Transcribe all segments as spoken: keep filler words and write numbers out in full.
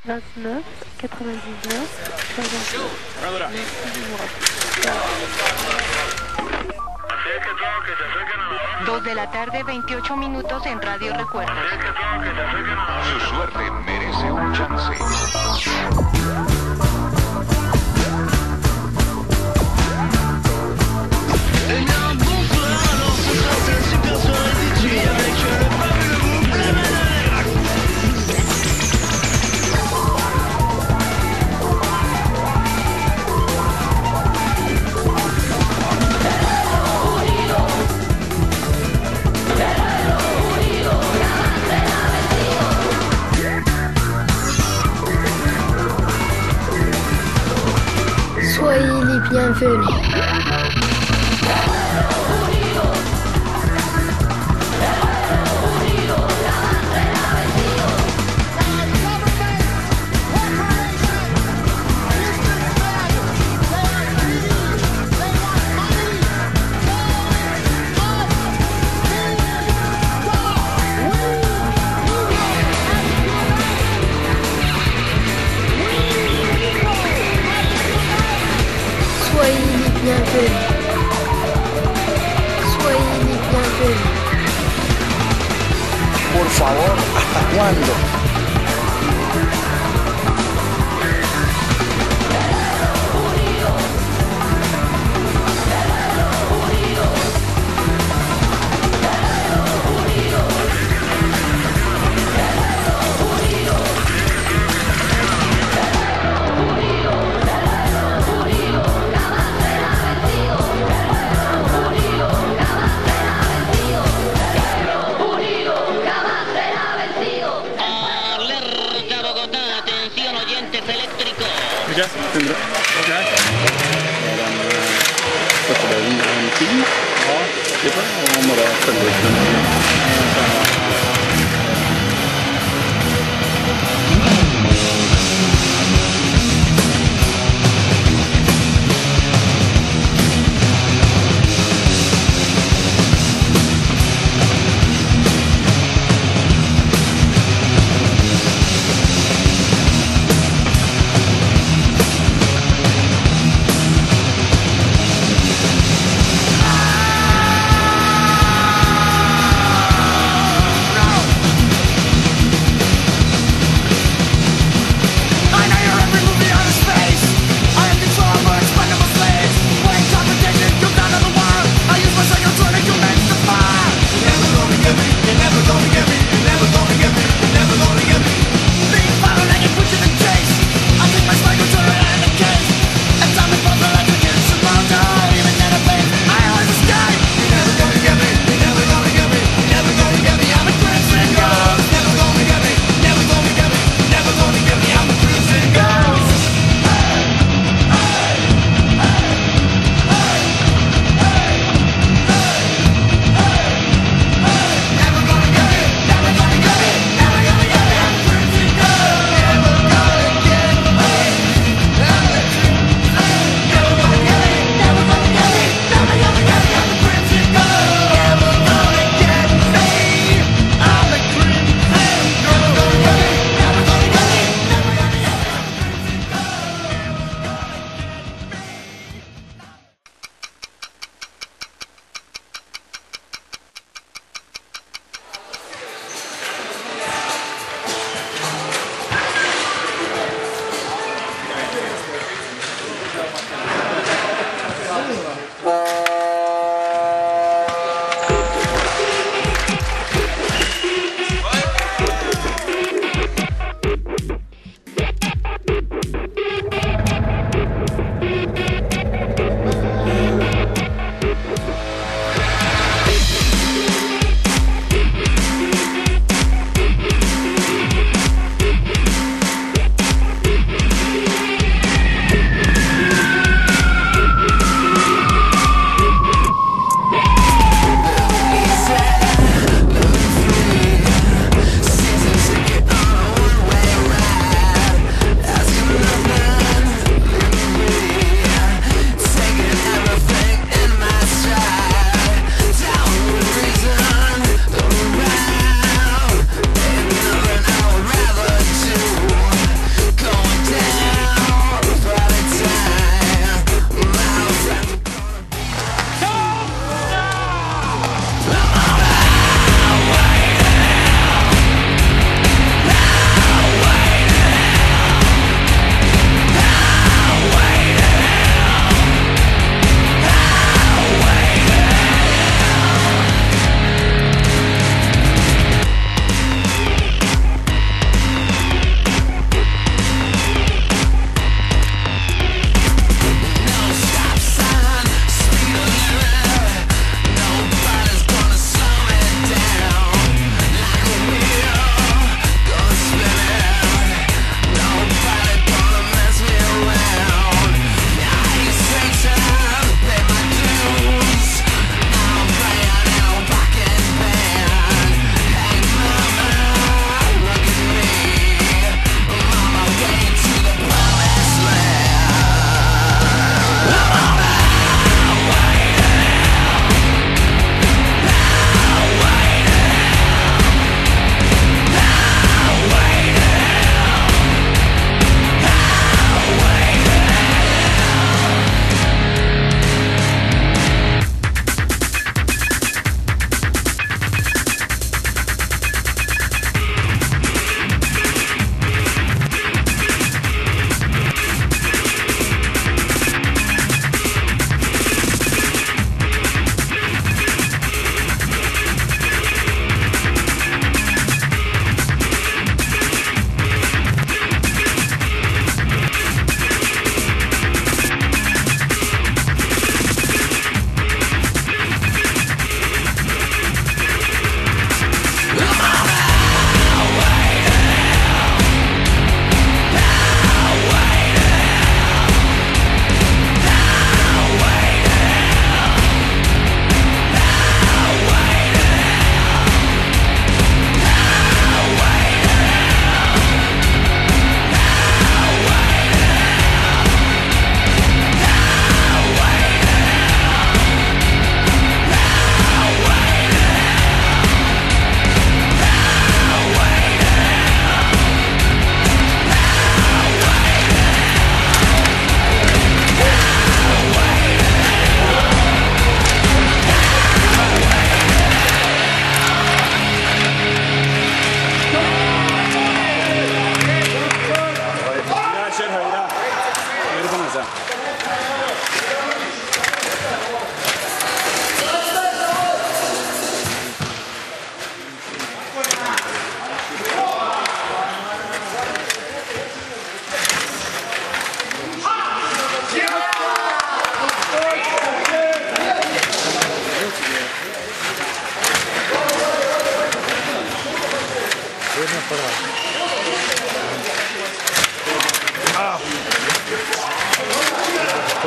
vingt-neuf, quatre-vingt-dix-neuf, soixante-neuf. Dos de la tarde, veintiocho minutos en Radio Recuerdos. Su suerte merece un chance. Soyez les bienvenus. Soyez les bienvenus. Soyez les bienvenus. Por favor, ¿hasta cuándo? Ja, hundra. Okej. Sätter det in en film. Ja, det är bra. Och några följdrikten.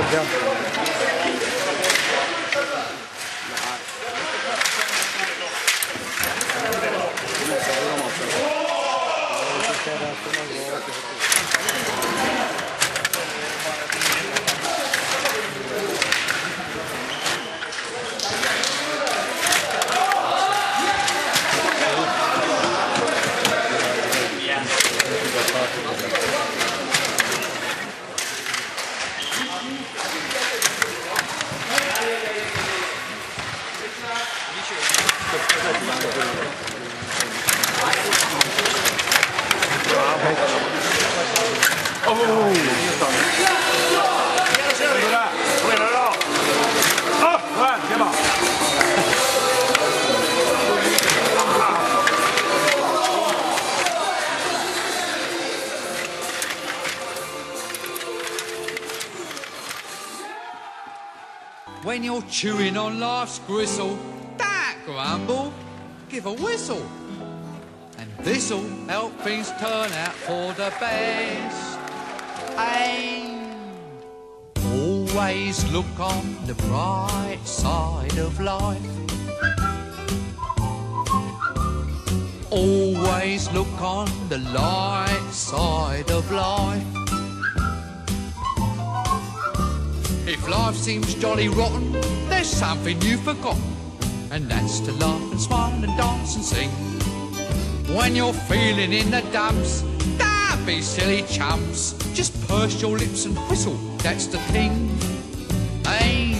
When you're chewing on life's gristle, don't grumble, give a whistle. And this'll help things turn out for the best. And always look on the bright side of life. Always look on the light side of life. If life seems jolly rotten, there's something you've forgotten, and that's to laugh and smile and dance and sing. When you're feeling in the dumps, don't be silly chumps. Just purse your lips and whistle, that's the thing. Hey.